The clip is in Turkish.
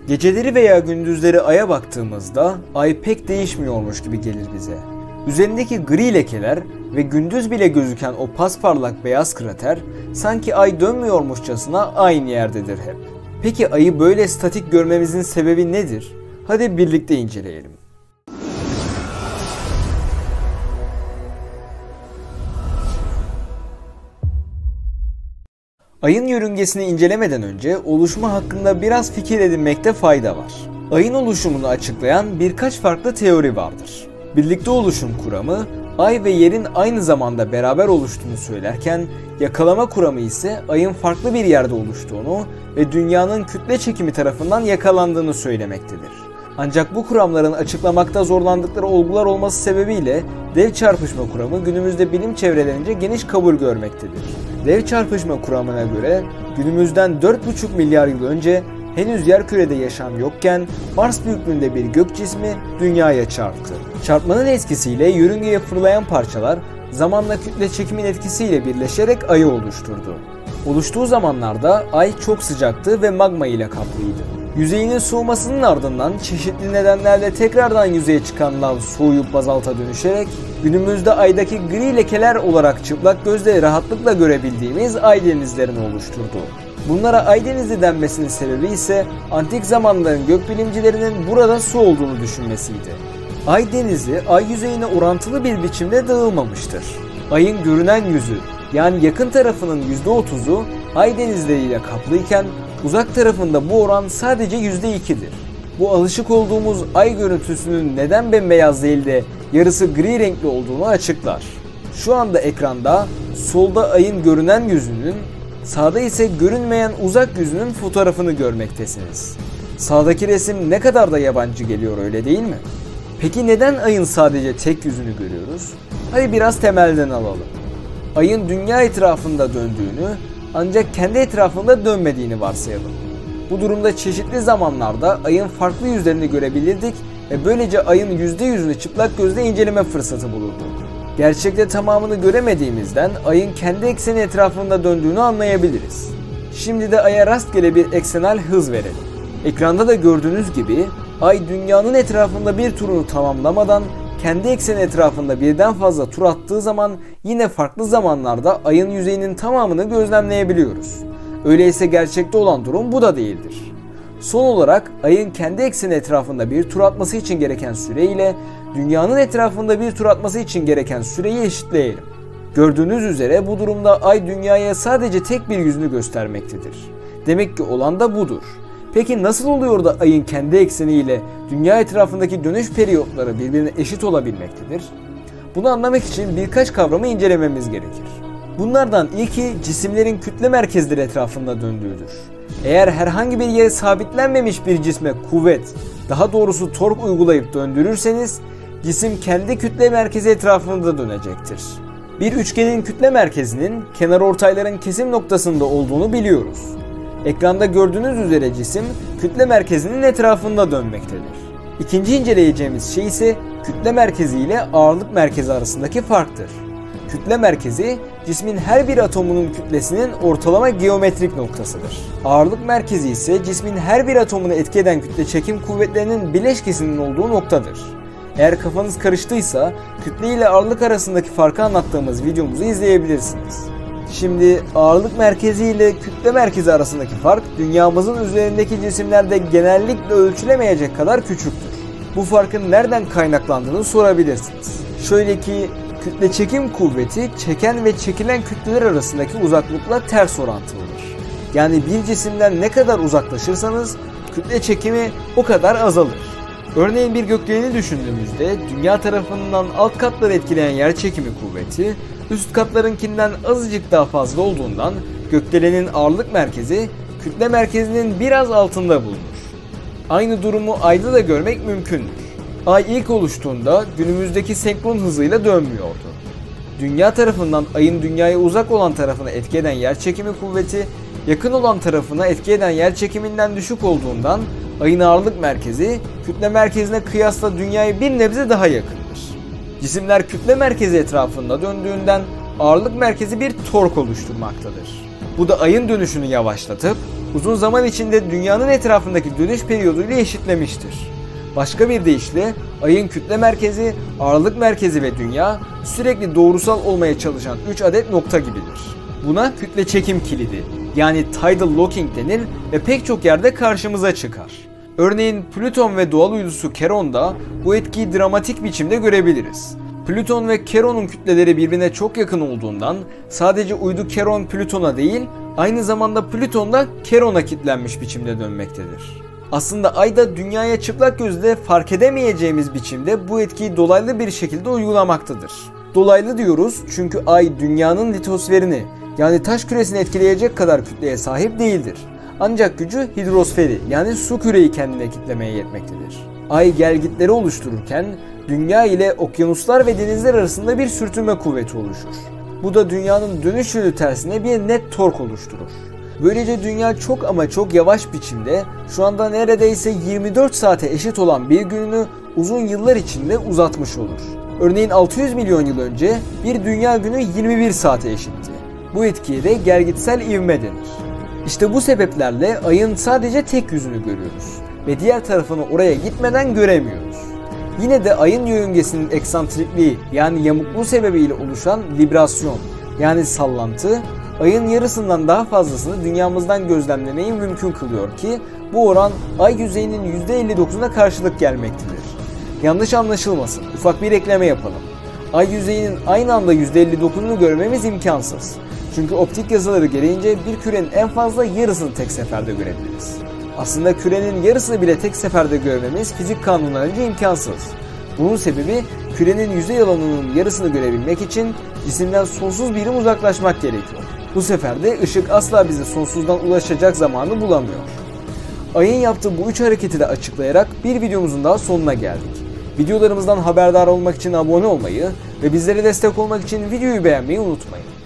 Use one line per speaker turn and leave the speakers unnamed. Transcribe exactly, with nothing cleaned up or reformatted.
Geceleri veya gündüzleri Ay'a baktığımızda Ay pek değişmiyormuş gibi gelir bize. Üzerindeki gri lekeler ve gündüz bile gözüken o pasparlak beyaz krater sanki Ay dönmüyormuşçasına aynı yerdedir hep. Peki Ay'ı böyle statik görmemizin sebebi nedir? Hadi birlikte inceleyelim. Ay'ın yörüngesini incelemeden önce oluşumu hakkında biraz fikir edinmekte fayda var. Ay'ın oluşumunu açıklayan birkaç farklı teori vardır. Birlikte oluşum kuramı, Ay ve Yer'in aynı zamanda beraber oluştuğunu söylerken, yakalama kuramı ise Ay'ın farklı bir yerde oluştuğunu ve Dünya'nın kütle çekimi tarafından yakalandığını söylemektedir. Ancak bu kuramların açıklamakta zorlandıkları olgular olması sebebiyle dev çarpışma kuramı günümüzde bilim çevrelerince geniş kabul görmektedir. Dev çarpışma kuramına göre günümüzden dört buçuk milyar yıl önce henüz yerkürede yaşam yokken Mars büyüklüğünde bir gök cismi Dünya'ya çarptı. Çarpmanın etkisiyle yörüngeye fırlayan parçalar zamanla kütle çekimin etkisiyle birleşerek Ay'ı oluşturdu. Oluştuğu zamanlarda Ay çok sıcaktı ve magma ile kaplıydı. Yüzeyinin soğumasının ardından çeşitli nedenlerle tekrardan yüzeye çıkan lav soğuyup bazalta dönüşerek günümüzde Ay'daki gri lekeler olarak çıplak gözle rahatlıkla görebildiğimiz Ay denizlerini oluşturdu. Bunlara Ay denizi denmesinin sebebi ise antik zamanların gökbilimcilerinin burada su olduğunu düşünmesiydi. Ay denizi Ay yüzeyine orantılı bir biçimde dağılmamıştır. Ay'ın görünen yüzü yani yakın tarafının yüzde otuzu Ay denizleriyle kaplıyken uzak tarafında bu oran sadece yüzde ikidir. Bu alışık olduğumuz Ay görüntüsünün neden bembeyaz değil de yarısı gri renkli olduğunu açıklar. Şu anda ekranda solda Ay'ın görünen yüzünün, sağda ise görünmeyen uzak yüzünün fotoğrafını görmektesiniz. Sağdaki resim ne kadar da yabancı geliyor, öyle değil mi? Peki neden Ay'ın sadece tek yüzünü görüyoruz? Hadi biraz temelden alalım. Ay'ın dünya etrafında döndüğünü ancak kendi etrafında dönmediğini varsayalım. Bu durumda çeşitli zamanlarda Ay'ın farklı yüzlerini görebilirdik ve böylece Ay'ın yüzde yüzünü çıplak gözle inceleme fırsatı bulurduk. Gerçekte tamamını göremediğimizden Ay'ın kendi ekseni etrafında döndüğünü anlayabiliriz. Şimdi de Ay'a rastgele bir eksenal hız verelim. Ekranda da gördüğünüz gibi Ay dünyanın etrafında bir turunu tamamlamadan kendi ekseni etrafında birden fazla tur attığı zaman yine farklı zamanlarda Ay'ın yüzeyinin tamamını gözlemleyebiliyoruz. Öyleyse gerçekte olan durum bu da değildir. Son olarak Ay'ın kendi ekseni etrafında bir tur atması için gereken süre ile Dünya'nın etrafında bir tur atması için gereken süreyi eşitleyelim. Gördüğünüz üzere bu durumda Ay Dünya'ya sadece tek bir yüzünü göstermektedir. Demek ki olan da budur. Peki nasıl oluyor da Ay'ın kendi ekseni ile Dünya etrafındaki dönüş periyotları birbirine eşit olabilmektedir? Bunu anlamak için birkaç kavramı incelememiz gerekir. Bunlardan ilki cisimlerin kütle merkezleri etrafında döndüğüdür. Eğer herhangi bir yere sabitlenmemiş bir cisme kuvvet, daha doğrusu tork uygulayıp döndürürseniz cisim kendi kütle merkezi etrafında dönecektir. Bir üçgenin kütle merkezinin kenarortayların kesim noktasında olduğunu biliyoruz. Ekranda gördüğünüz üzere cisim kütle merkezinin etrafında dönmektedir. İkinci inceleyeceğimiz şey ise kütle merkezi ile ağırlık merkezi arasındaki farktır. Kütle merkezi cismin her bir atomunun kütlesinin ortalama geometrik noktasıdır. Ağırlık merkezi ise cismin her bir atomunu etki eden kütle çekim kuvvetlerinin bileşkesinin olduğu noktadır. Eğer kafanız karıştıysa kütle ile ağırlık arasındaki farkı anlattığımız videomuzu izleyebilirsiniz. Şimdi ağırlık merkezi ile kütle merkezi arasındaki fark dünyamızın üzerindeki cisimlerde genellikle ölçülemeyecek kadar küçüktür. Bu farkın nereden kaynaklandığını sorabilirsiniz. Şöyle ki kütle çekim kuvveti çeken ve çekilen kütleler arasındaki uzaklıkla ters orantılıdır. Yani bir cisimden ne kadar uzaklaşırsanız kütle çekimi o kadar azalır. Örneğin bir gökdeleni düşündüğümüzde dünya tarafından alt katları etkileyen yer çekimi kuvveti üst katlarınkinden azıcık daha fazla olduğundan gökdelenin ağırlık merkezi kütle merkezinin biraz altında bulunur. Aynı durumu Ay'da da görmek mümkündür. Ay ilk oluştuğunda günümüzdeki senkron hızıyla dönmüyordu. Dünya tarafından Ay'ın Dünya'ya uzak olan tarafına etki eden yer çekimi kuvveti yakın olan tarafına etki eden yer çekiminden düşük olduğundan Ay'ın ağırlık merkezi kütle merkezine kıyasla Dünya'ya bir nebze daha yakındır. Cisimler kütle merkezi etrafında döndüğünden ağırlık merkezi bir tork oluşturmaktadır. Bu da ayın dönüşünü yavaşlatıp uzun zaman içinde dünyanın etrafındaki dönüş periyoduyla eşitlemiştir. Başka bir deyişle ayın kütle merkezi, ağırlık merkezi ve dünya sürekli doğrusal olmaya çalışan üç adet nokta gibidir. Buna kütle çekim kilidi yani tidal locking denir ve pek çok yerde karşımıza çıkar. Örneğin Plüton ve doğal uydusu Keron'da bu etkiyi dramatik biçimde görebiliriz. Plüton ve Keron'un kütleleri birbirine çok yakın olduğundan sadece uydu Keron Plüton'a değil, aynı zamanda Plüton da Keron'a kilitlenmiş biçimde dönmektedir. Aslında Ay da Dünya'ya çıplak gözle fark edemeyeceğimiz biçimde bu etkiyi dolaylı bir şekilde uygulamaktadır. Dolaylı diyoruz çünkü Ay Dünya'nın litosferini yani taş küresini etkileyecek kadar kütleye sahip değildir. Ancak gücü hidrosferi yani su küreyi kendine kilitlemeye yetmektedir. Ay gelgitleri oluştururken Dünya ile okyanuslar ve denizler arasında bir sürtünme kuvveti oluşur. Bu da Dünya'nın dönüş yönü tersine bir net tork oluşturur. Böylece Dünya çok ama çok yavaş biçimde şu anda neredeyse yirmi dört saate eşit olan bir gününü uzun yıllar içinde uzatmış olur. Örneğin altı yüz milyon yıl önce bir dünya günü yirmi bir saate eşitti. Bu etkiye de gelgitsel ivme denir. İşte bu sebeplerle Ay'ın sadece tek yüzünü görüyoruz ve diğer tarafını oraya gitmeden göremiyoruz. Yine de Ay'ın yörüngesinin eksantrikliği yani yamukluğu sebebiyle oluşan librasyon yani sallantı Ay'ın yarısından daha fazlasını dünyamızdan gözlemlemeyi mümkün kılıyor ki bu oran Ay yüzeyinin yüzde elli dokuzuna karşılık gelmektedir. Yanlış anlaşılmasın, ufak bir ekleme yapalım. Ay yüzeyinin aynı anda yüzde elli dokuzunu görmemiz imkansız. Çünkü optik yazıları gereğince bir kürenin en fazla yarısını tek seferde görebiliriz. Aslında kürenin yarısını bile tek seferde görmemiz fizik kanunlarınca imkansız. Bunun sebebi kürenin yüzey alanının yarısını görebilmek için cisimden sonsuz birim uzaklaşmak gerekiyor. Bu sefer de ışık asla bize sonsuzdan ulaşacak zamanı bulamıyor. Ay'ın yaptığı bu üç hareketi de açıklayarak bir videomuzun daha sonuna geldik. Videolarımızdan haberdar olmak için abone olmayı ve bizlere destek olmak için videoyu beğenmeyi unutmayın.